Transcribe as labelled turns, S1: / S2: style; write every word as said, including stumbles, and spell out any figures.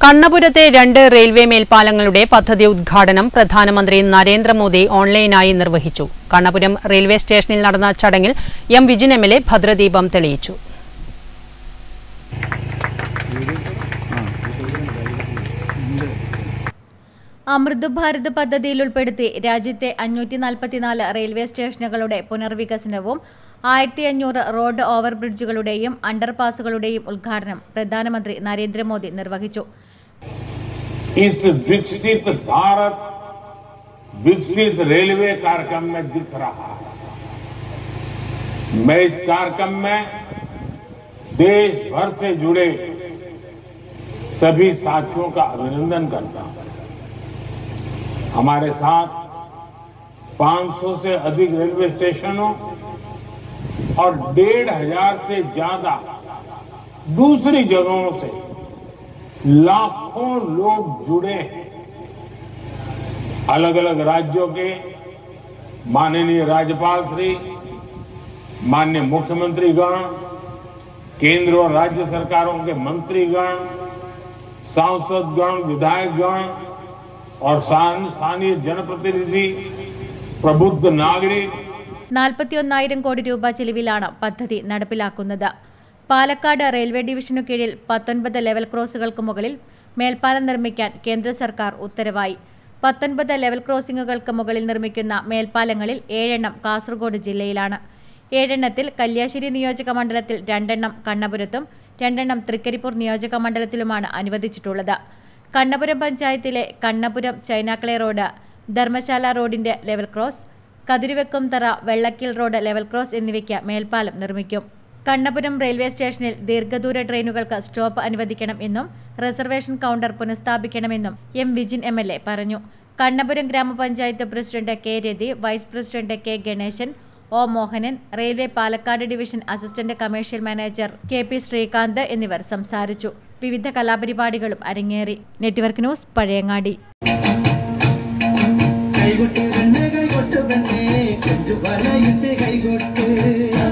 S1: കണ്ണപുരത്തെ രണ്ട് റെയിൽവേ മേൽപ്പാലങ്ങളുടെ പദ്ധതി ഉദ്ഘാടനം പ്രധാനമന്ത്രി നരേന്ദ്രമോദി ഓൺലൈനായി നിർവഹിച്ചു. കണ്ണപുരം റെയിൽവേ സ്റ്റേഷനിൽ നടന്ന ചടങ്ങിൽ M Vijin M L A ഭദ്രദീപം തെളിയിച്ചു.
S2: അമൃത് ഭാരത് പദ്ധതിയിൽ ഉൾപ്പെടുത്തി രാജ്യത്തെ അഞ്ഞൂറ്റി നാൽപ്പത്തിനാല് റെയിൽവേ സ്റ്റേഷനുകളുടെ പുനർവികസനവും ആയിരത്തി അഞ്ഞൂറ് റോഡ് ഓവർബ്രിഡ്ജുകളുടെയും അണ്ടർപാസുകളുടെയും ഉദ്ഘാടനം പ്രധാനമന്ത്രി നരേന്ദ്രമോദി നിർവഹിച്ചു.
S3: इस विकसित भारत विकसित रेलवे कार्यक्रम में दिख रहा है। मैं इस कार्यक्रम में देश भर से जुड़े सभी साथियों का अभिनंदन करता हूं। हमारे साथ पाँच सौ से अधिक रेलवे स्टेशनों और डेढ़ हजार से ज्यादा दूसरी जगहों से लाखों लोग जुड़े हैं। अलग अलग राज्यों के माननीय राज्यपाल श्री, माननीय मुख्यमंत्रीगण, केंद्र और राज्य सरकारों के मंत्रीगण, सांसदगण, विधायकगण और स्थानीय जनप्रतिनिधि, प्रबुद्ध नागरिक
S2: നാൽപ്പത്തിയൊന്നായിരം കോടി രൂപ ചെലവിലാണ് പദ്ധതി നടപ്പിലാക്കുന്നത്. പാലക്കാട് റെയിൽവേ ഡിവിഷനു കീഴിൽ പത്തൊൻപത് ലെവൽ ക്രോസുകൾക്ക് മുകളിൽ മേൽപ്പാലം നിർമ്മിക്കാൻ കേന്ദ്ര സർക്കാർ ഉത്തരവായി. പത്തൊൻപത് ലെവൽ ക്രോസിംഗുകൾക്ക് മുകളിൽ നിർമ്മിക്കുന്ന മേൽപ്പാലങ്ങളിൽ ഏഴെണ്ണം കാസർഗോഡ് ജില്ലയിലാണ്. ഏഴെണ്ണത്തിൽ കല്യാശ്ശേരി നിയോജക മണ്ഡലത്തിൽ രണ്ടെണ്ണം കണ്ണപുരത്തും രണ്ടെണ്ണം തൃക്കരിപ്പൂർ നിയോജക മണ്ഡലത്തിലുമാണ് അനുവദിച്ചിട്ടുള്ളത്. കണ്ണപുരം പഞ്ചായത്തിലെ കണ്ണപുരം ചൈനാക്കളെ റോഡ്, ധർമ്മശാല റോഡിന്റെ level cross, Kathiruvekkumthara Vellakkeel road level cross എന്നിവയ്ക്ക് മേൽപ്പാലം നിർമ്മിക്കും. കണ്ണപുരം റെയിൽവേ സ്റ്റേഷനിൽ ദീർഘദൂര ട്രെയിനുകൾക്ക് സ്റ്റോപ്പ് അനുവദിക്കണം എന്നും റിസർവേഷൻ കൗണ്ടർ പുനഃസ്ഥാപിക്കണമെന്നും M Vijin M L A പറഞ്ഞു. കണ്ണപുരം ഗ്രാമപഞ്ചായത്ത് president K Rathi, vice president K Ganesan, O Mohanan, railway Palakkad division assistant commercial manager K P Sreekanth എന്നിവർ സംസാരിച്ചു. വിവിധ കലാപരിപാടികളും അരങ്ങേറി. Network news, Pazhayangadi.
S4: കൈകൊട്ട്